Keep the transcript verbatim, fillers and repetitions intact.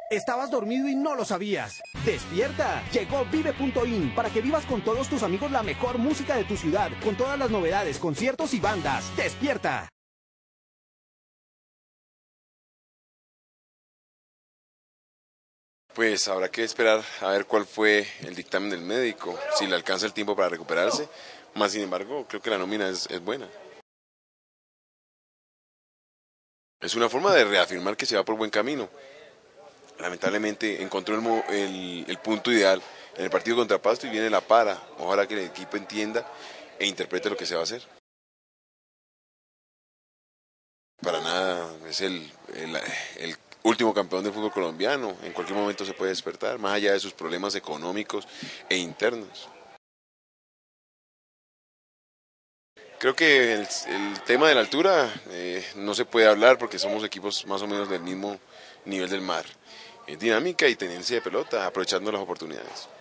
Estabas dormido y no lo sabías. ¡Despierta! Llegó Vive punto in para que vivas con todos tus amigos la mejor música de tu ciudad, con todas las novedades, conciertos y bandas. ¡Despierta! Pues habrá que esperar a ver cuál fue el dictamen del médico, si le alcanza el tiempo para recuperarse. Más sin embargo, creo que la nómina es, es buena. Es una forma de reafirmar que se va por buen camino. Lamentablemente encontró el, mo- el- el punto ideal en el partido contra Pasto y viene la para. Ojalá que el equipo entienda e interprete lo que se va a hacer. Para nada, es el, el, el último campeón del fútbol colombiano. En cualquier momento se puede despertar, más allá de sus problemas económicos e internos. Creo que el, el tema de la altura eh, no se puede hablar porque somos equipos más o menos del mismo nivel del mar. Es dinámica y tenencia de pelota, aprovechando las oportunidades.